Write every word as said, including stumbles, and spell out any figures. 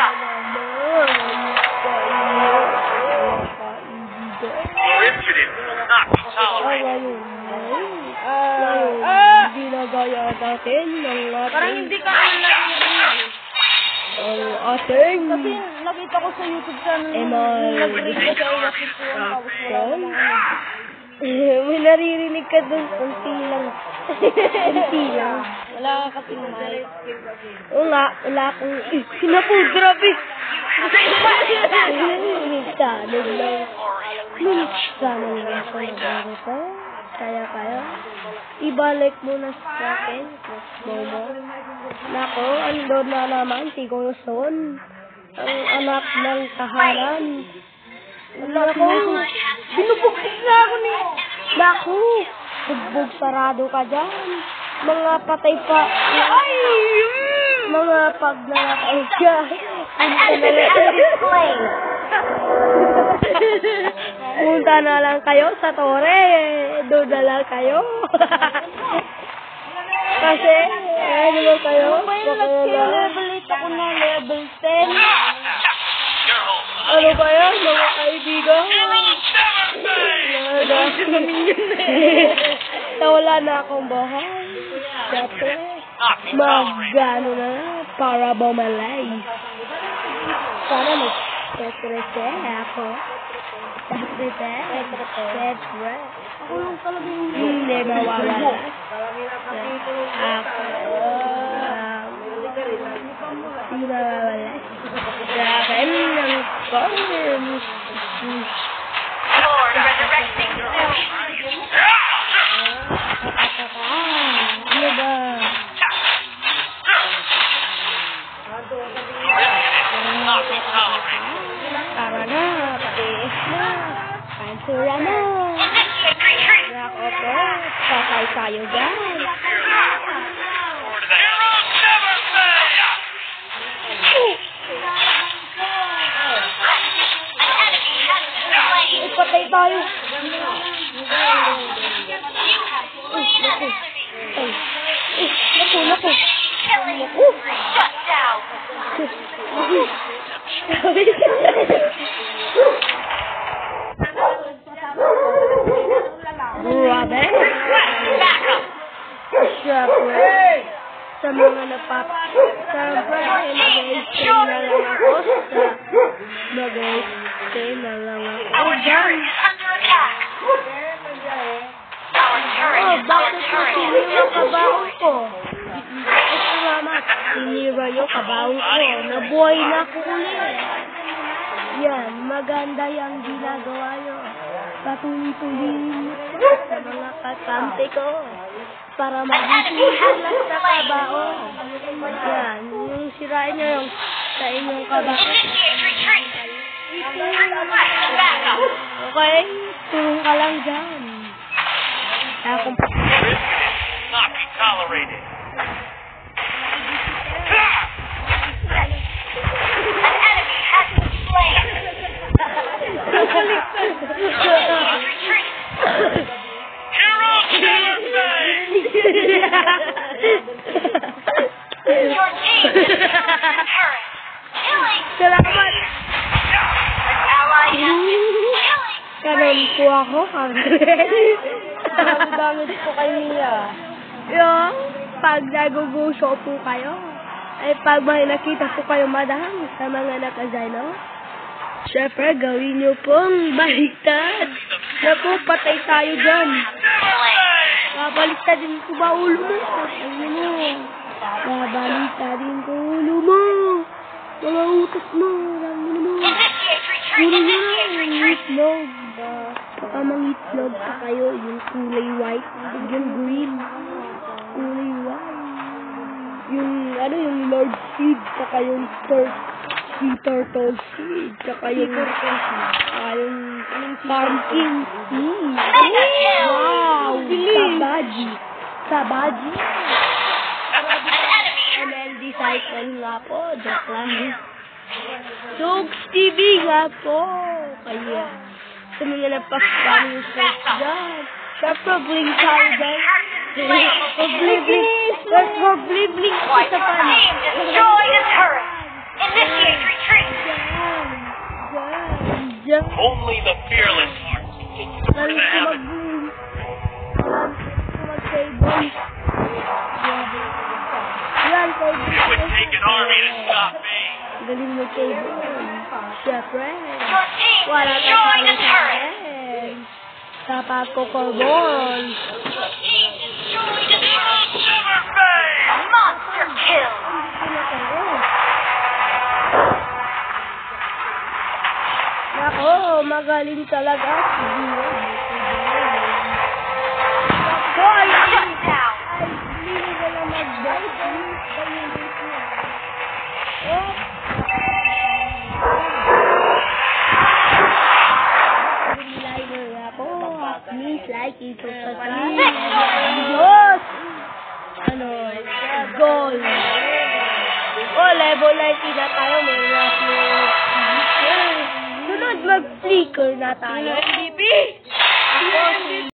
backup. Incident will not be tolerated. Ah! Ginagaya natin ng Parang ating hindi ka naman naririnig. ang ating Kasi nakita ko sa YouTube channel Eh, nung may- nag-read ka sa electric ko yung tapos wala namang ano. may naririnig ka dun, kunti lang. Kunti lang. Wala ka kasing mic. Oo nga, wala akong, eh, sinapo, grabe. Tanog lang. Tanog lang ako nag-arita. Kaya kayo, ibalik mo na sa akin, Momo. Nako, ando na naman si Gongson, ang anak ng tahanan. Nako, binubugtis na ako ni... Nako, bugbog sarado ka dyan. Mga patay pa... Ay! Mga pagnanakaw ka. An enemy has been slain. Punta na lang kayo sa tore. Doon na lang kayo. Kasi, ano ba kayo? May nag-level eight ako na level ten. Ano kaya, mga kaibigan? Nawala na akong bahay. Siyempre, mag-ano na para bumalay. Sana mag-petrese ako. Petrese? Petrese. Ako lang talaga yung Hindi mawawala. Ako. Hindi mawawala. Sa akin ng corn. Lord resurrecting soon. Ano ba? Not be tolerated. Tara na, patiis na. Pansura na. Initiate retreat. Nako po, sakay tayo dyan. Heroes never fail. An enemy has been slain. Ipatay tayo. You have slain an enemy. Ay, eh, naku, naku. Killing Naku. shut down. Grabe. Backup. Siyempre, sa mga napap... Siyempre, mag-stay na lang ako sa... Mag-stay na lang ako Our dyan. turret is under attack. Our turret Oh, is our bakit turret sinira is yung kabaong destroyed. ko? Ay, salamat. Sinira yung kabaong ko. Nabuhay na ako ulit. Yan, maganda yung ginagawa nyo. Patuloy-tuloy sa mga katante ko para magising sila sa kabaong. Yan, yung sirain nyo yung sa inyong kabaong. Initiate retreat. Request backup. Okay? Tulong ka lang dyan. Akong Incident will not be tolerated. An enemy has been slain. Retreat. Heroes never fail. Your team destroyed the turret. Killing. Salamat! An ally has been killing. Kanon po ako, Ang damit po kay Mia. Yung, pag naguguso po kayo, ay pag may nakita po kayo, madam, sa mga nakazano, syempre, gawin nyo pong baliktad. Na po, patay tayo dyan. Babaliktad din ko ba ulo mo? Ano mo? Babaliktad din ko ulo mo. Mga utos mo, rami mo. Initiate retreat. Puro na Initiate yung retreat. itlog. Baka mga itlog pa kayo, yung kulay white, yung green, kulay white. Yung, ano, yung Lord Seed, saka yung tur sea turtle seed, saka yung, saka yung pumpkin seed. Wow! Sabaji. Sabaji. An enemy M L Disciple nga po, joke lang. Jokes T V nga po. Kaya, sa mga napasang yung search dyan. Siyempre, bling tayo dyan. Mag-bling-bling. Mag-bling-bling. Team destroyed a turret. Initiate retreat. Diyan. Only the fearless heart can get you over Galing the ko heavens. mag-boom. Mag-table. Yan, table. It would take an army to stop me. Galing mag-table. Siyempre. Your team Wala destroyed ka a turret. sa pagkukarbon. Your team destroyed a turret. Never fade. Monster kill. Nako, magaling talaga si Dio. Nako, ay, Shut down. ay, hindi ko na mag-bite. Oh. Liner ako. Please like it, subscribe. Diyos! Ano? Goal. Oh, level nineteen na tayo. May last Sunod, mag-flicker na tayo. Ako,